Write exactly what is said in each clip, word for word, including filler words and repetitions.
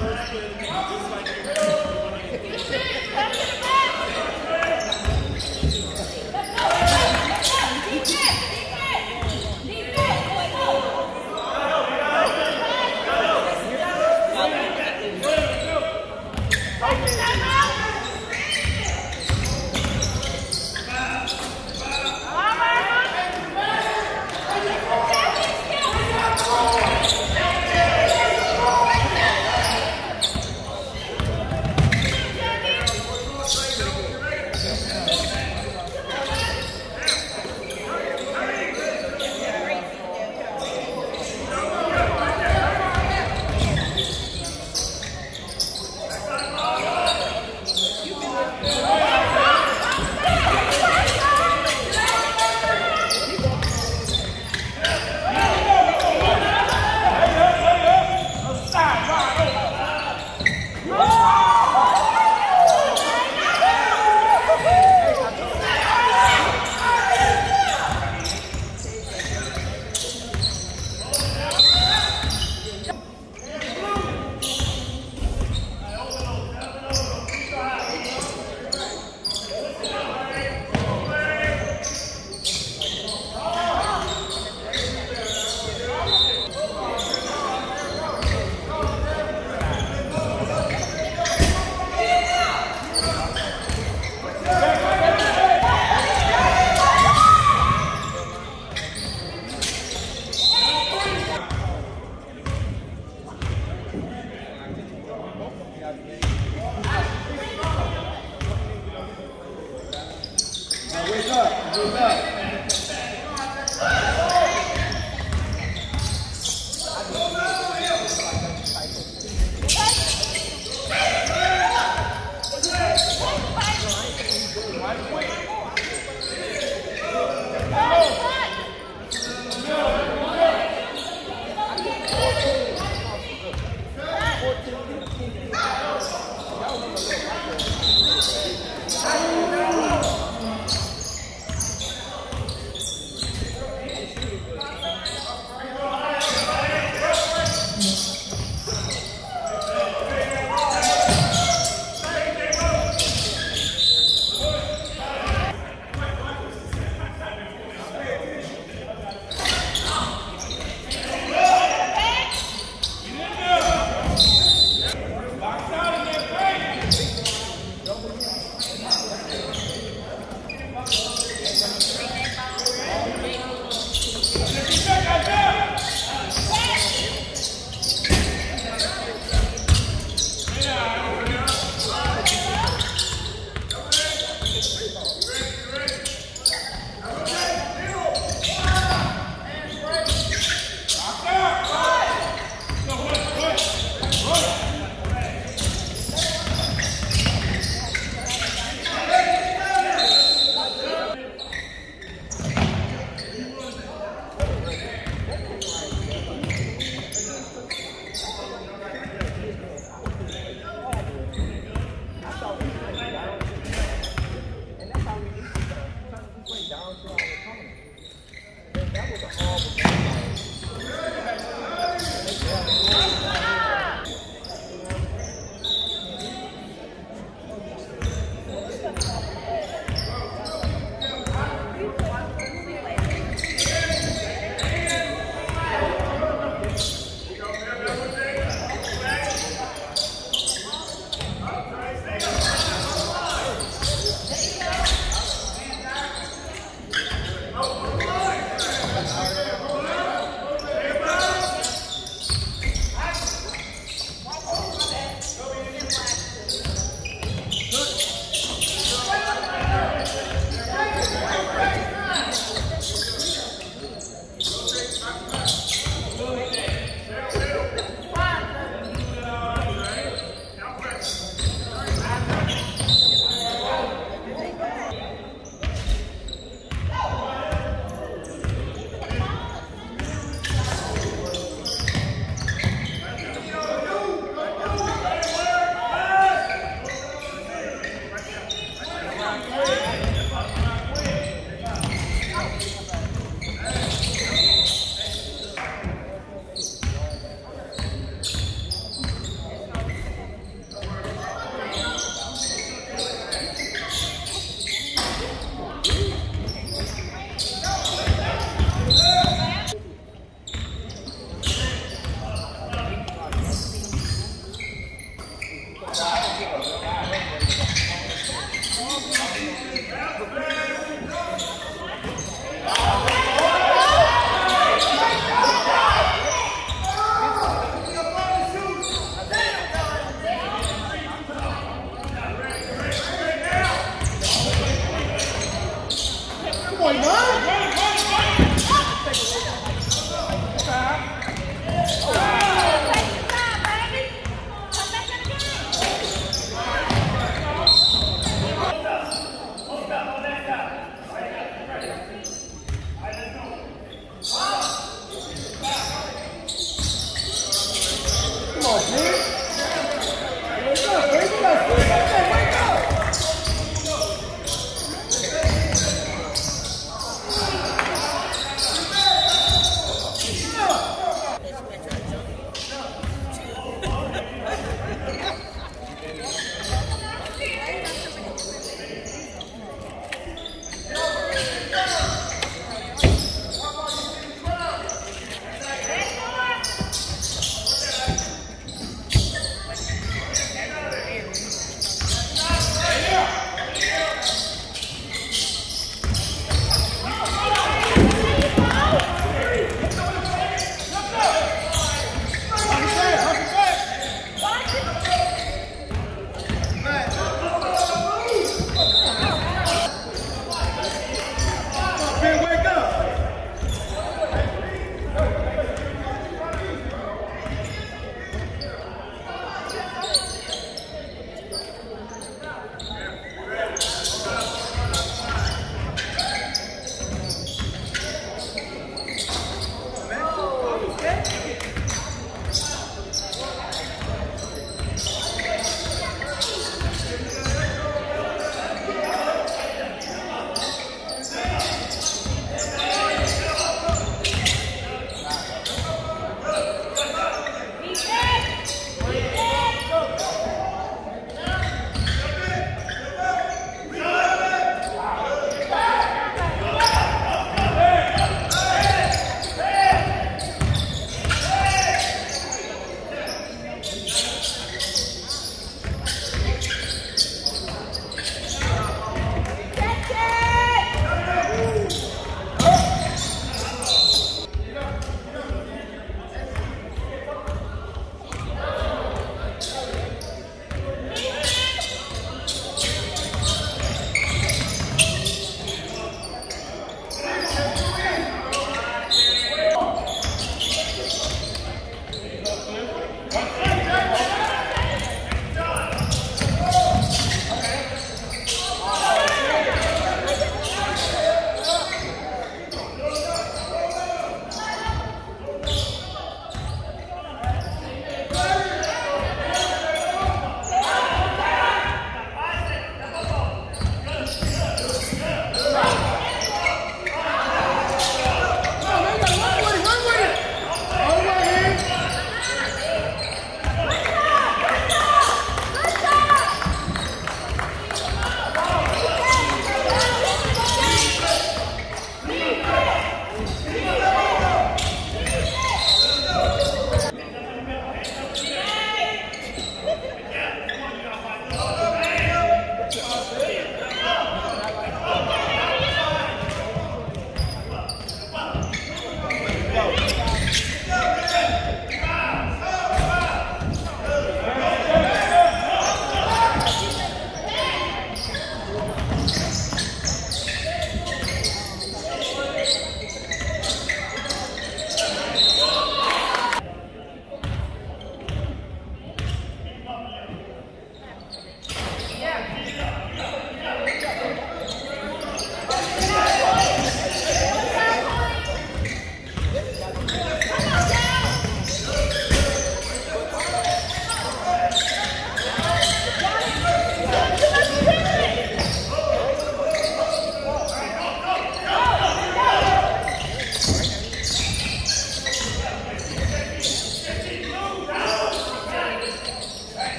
Let's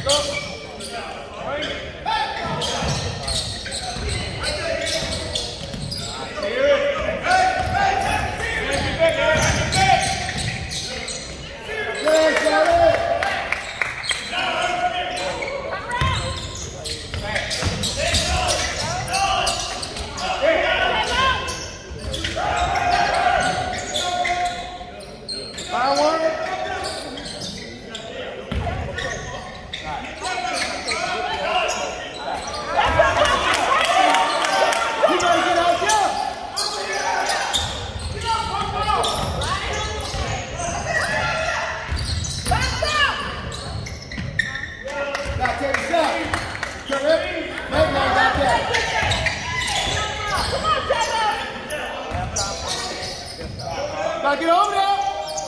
Gotta get over there.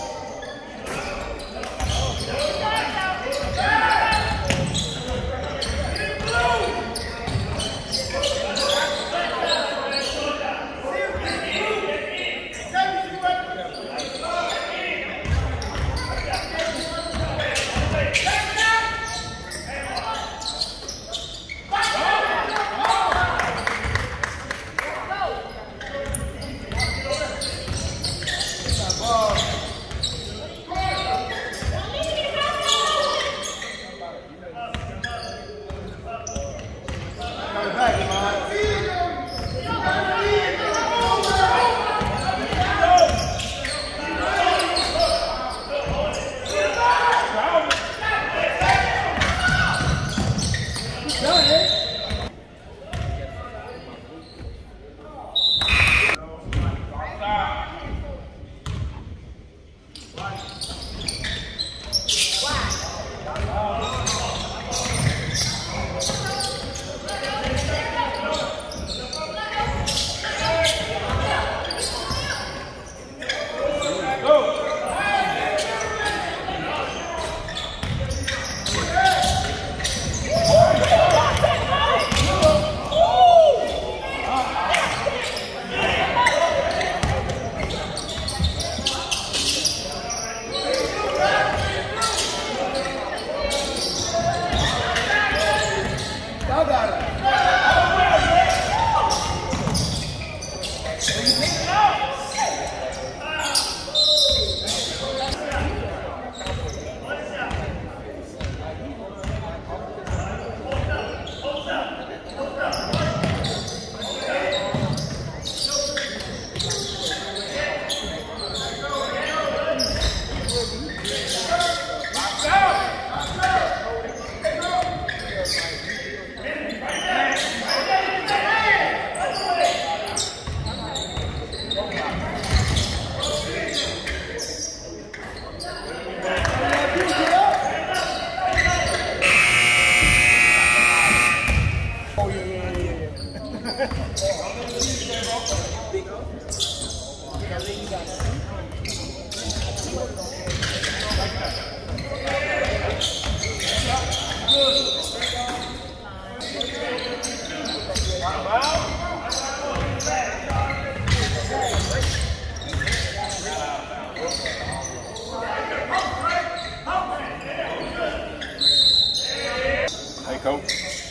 Hey, coach.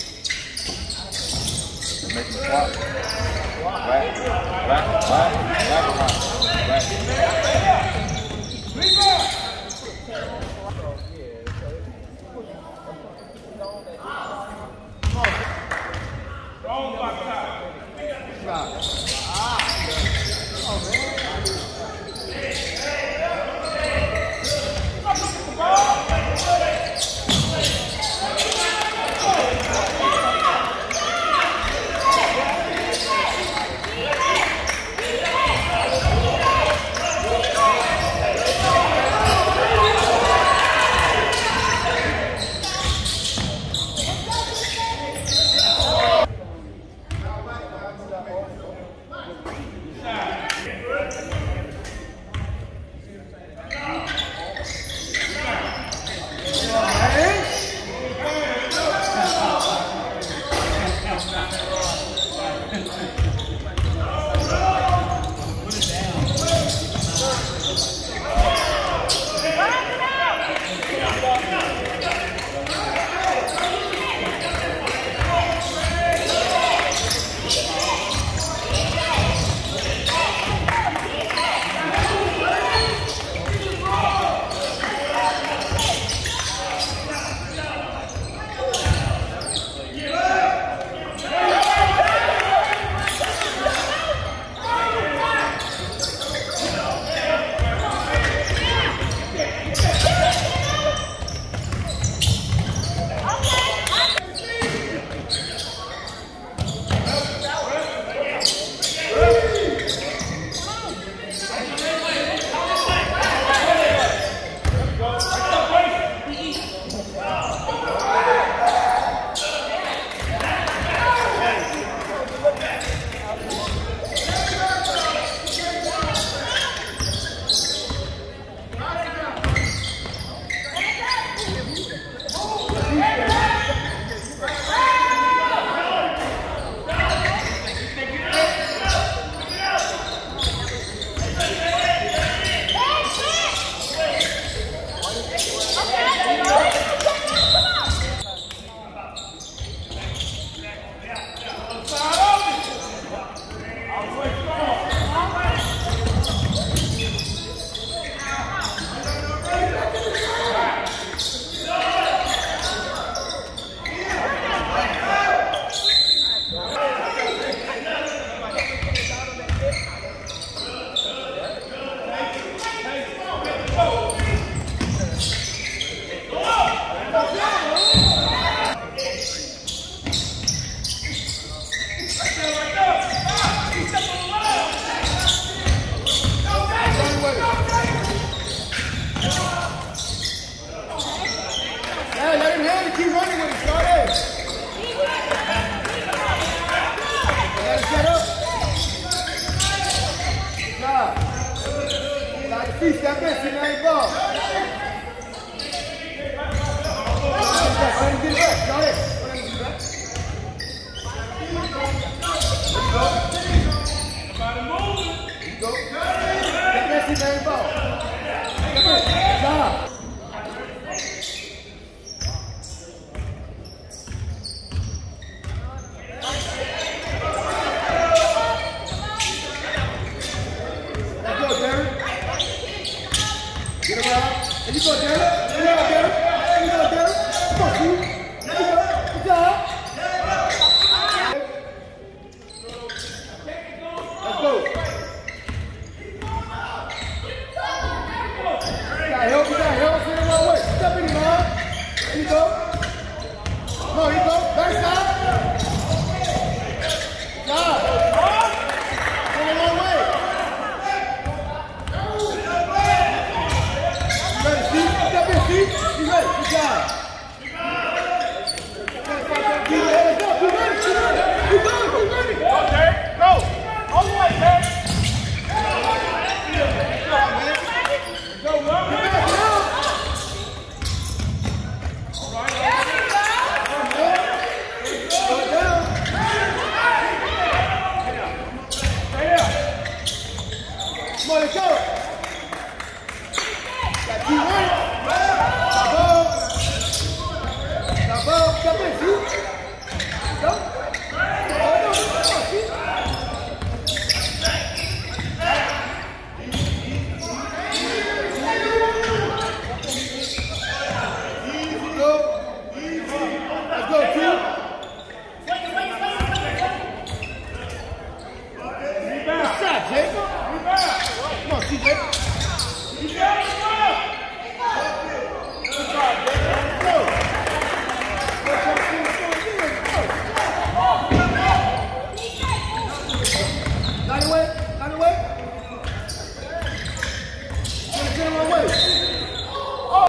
Make him swap. Right, right, right, right, right, right. Go! Get around. And you go, Derek. You go, Derek. You go, Derek. Come on, Steve. There you go. Good job. Let's go. You got help. You got help. Get him one way. Step in him, man. Here you go. Come on, here you go. Backside. Good job. Get him one way. You ready? Good job. Be ready, go, be ready, be ready. You go, be ready. Go, Jay. Go. All the way, Jay. Go, man. Go, man. Get back down. All right. Go down. Stay there. Come on, let's go. Got two right. Step in, see? Go. Oh, no, come on, see? Go. Let's go, two. Good shot, Jay. Come on, C J. You got it, man. Good job, Jay. Go. Line away, line away. Get him one way. Oh.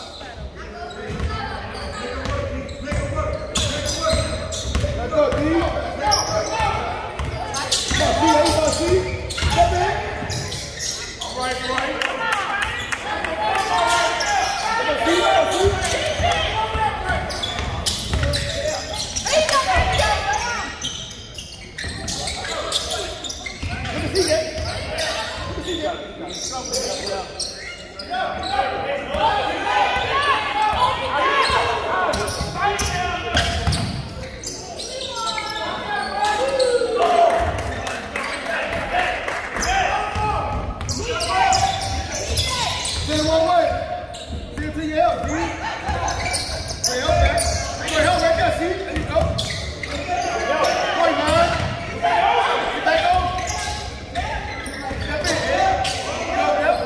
Let's go, D. Come on, D, there you go, C. Step in. All right, all right. Come on, C, come on, C. Send him one way. See it to your help, D. Hey, help back. Hey, help right there, see? There you go. Boy, man. Get back on. Step in. Get over there.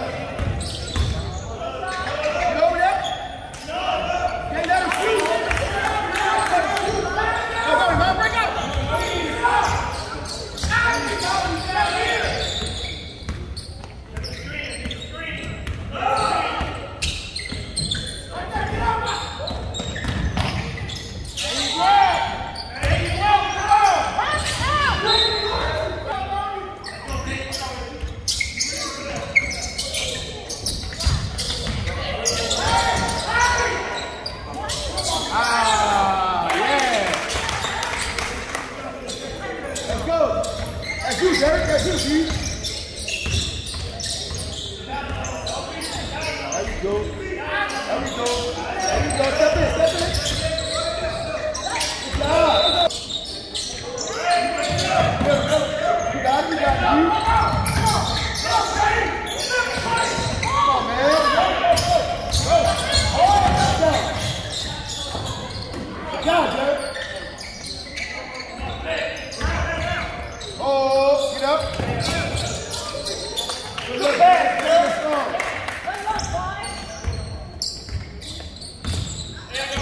Get over there. Can't let him shoot. Go, go, man. Break up. That's you, Derek. That's you, Steve. There you go. There we go. There you go. Step in, step in. Good job. You got it, you got it, you. Come on, man. Good job, Derek. Oh, get up. Good back, let's go.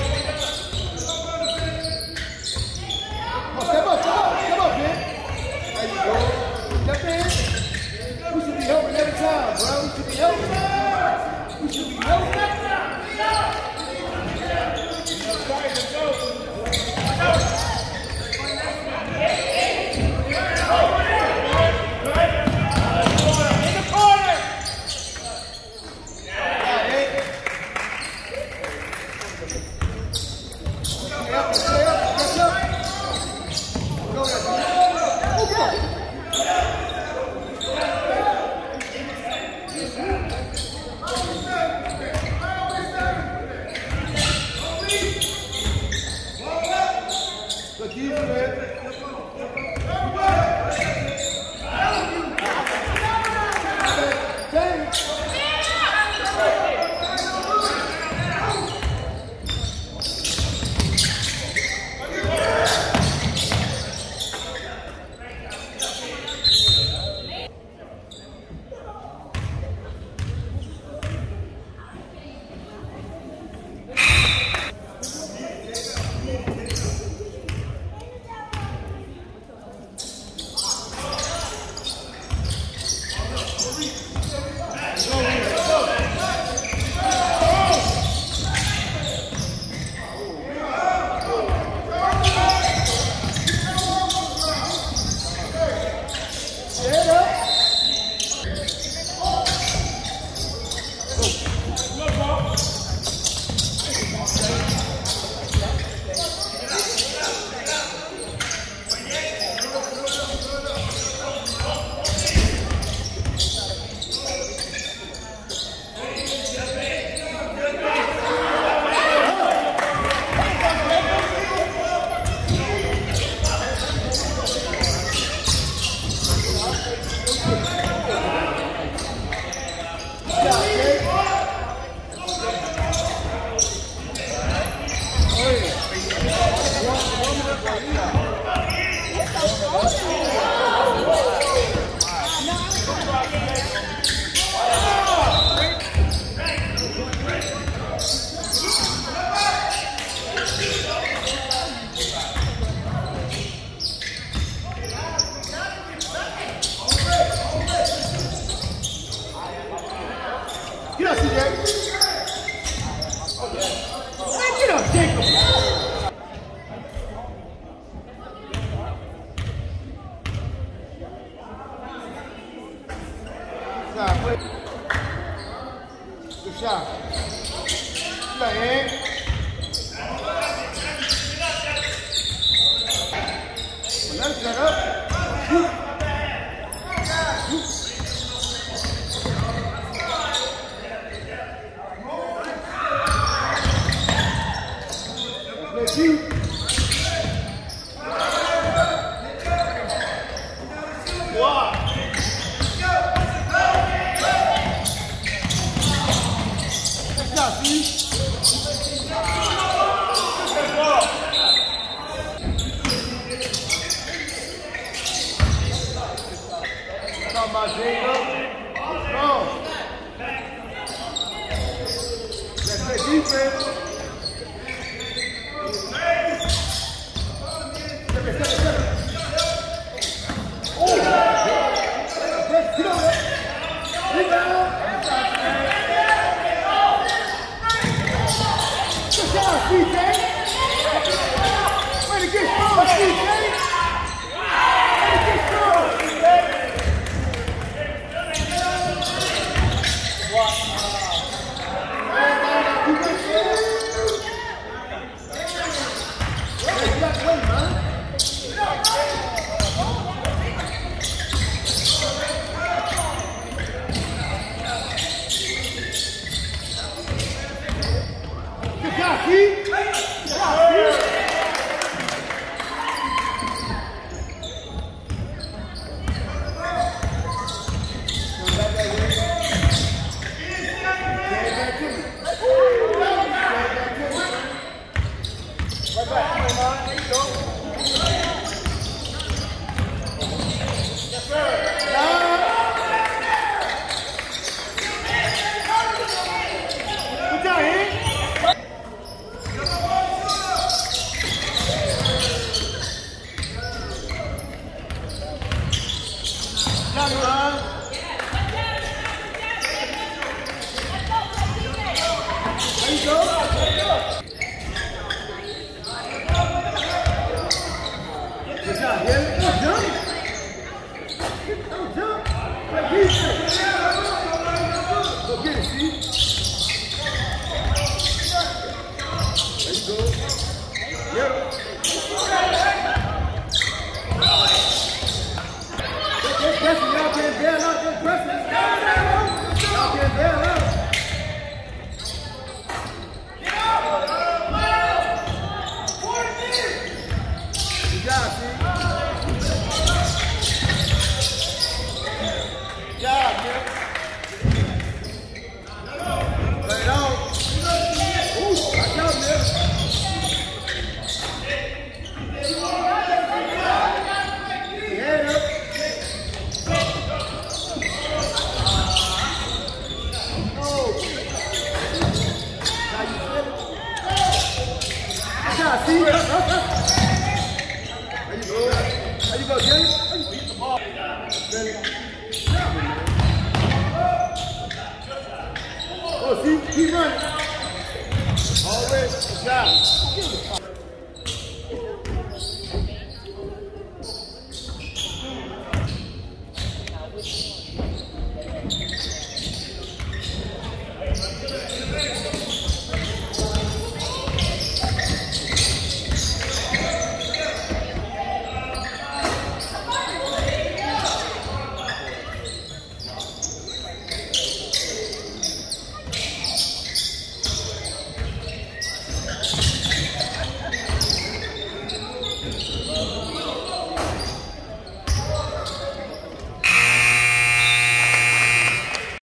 up, C J. Man, get up, Jacob. Good shot. Play in. Let's set up. Shoot. Shoot. Let's shoot. Wow. Talking about Jacob. No. That's that defense. Seven, seven, seven. Oh! Get on it. Rebound. Good job, C J. Way to get strong, C J. Way to get strong. Good job, C. Good job, C. Oh, see, keep running. Always, good job.